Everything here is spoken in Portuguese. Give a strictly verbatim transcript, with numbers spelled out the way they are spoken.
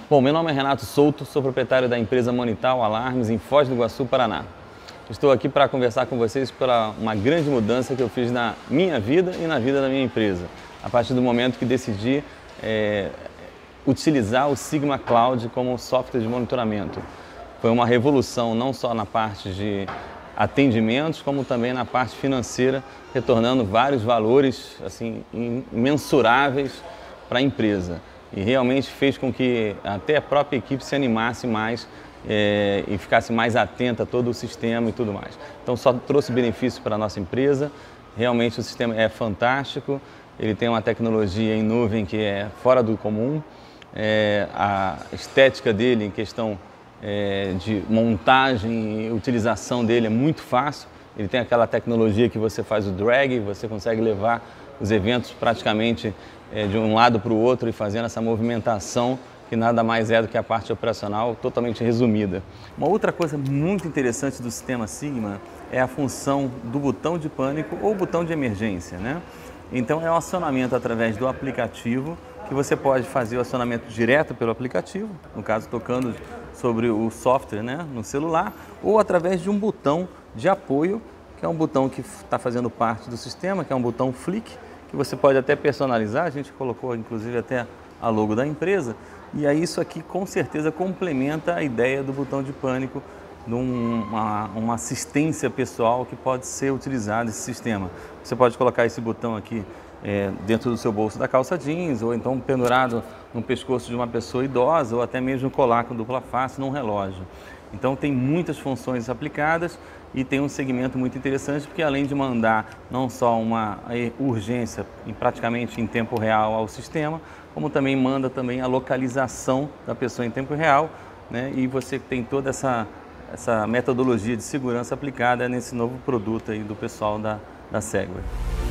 Bom, meu nome é Renato Souto, sou proprietário da empresa Monital Alarmes em Foz do Iguaçu, Paraná. Estou aqui para conversar com vocês pela uma grande mudança que eu fiz na minha vida e na vida da minha empresa, a partir do momento que decidi é, utilizar o Sigma Cloud como software de monitoramento. Foi uma revolução não só na parte de atendimentos, como também na parte financeira, retornando vários valores assim, imensuráveis para a empresa. E realmente fez com que até a própria equipe se animasse mais é, e ficasse mais atenta a todo o sistema e tudo mais. Então só trouxe benefício para a nossa empresa, realmente o sistema é fantástico, ele tem uma tecnologia em nuvem que é fora do comum, é, a estética dele em questão é, de montagem e utilização dele é muito fácil, ele tem aquela tecnologia que você faz o drag, você consegue levar os eventos praticamente é, de um lado para o outro e fazendo essa movimentação que nada mais é do que a parte operacional totalmente resumida. Uma outra coisa muito interessante do sistema Sigma é a função do botão de pânico ou botão de emergência, né? Então é o acionamento através do aplicativo, que você pode fazer o acionamento direto pelo aplicativo, no caso tocando sobre o software, né, no celular, ou através de um botão de apoio, que é um botão que está fazendo parte do sistema, que é um botão Flick, que você pode até personalizar, a gente colocou inclusive até a logo da empresa, e aí isso aqui com certeza complementa a ideia do botão de pânico, de uma, uma assistência pessoal que pode ser utilizado esse sistema. Você pode colocar esse botão aqui é, dentro do seu bolso da calça jeans, ou então pendurado no pescoço de uma pessoa idosa, ou até mesmo colar com dupla face num relógio. Então tem muitas funções aplicadas e tem um segmento muito interessante, porque além de mandar não só uma urgência em, praticamente em tempo real ao sistema, como também manda também a localização da pessoa em tempo real, né? E você tem toda essa, essa metodologia de segurança aplicada nesse novo produto aí do pessoal da, da Segway.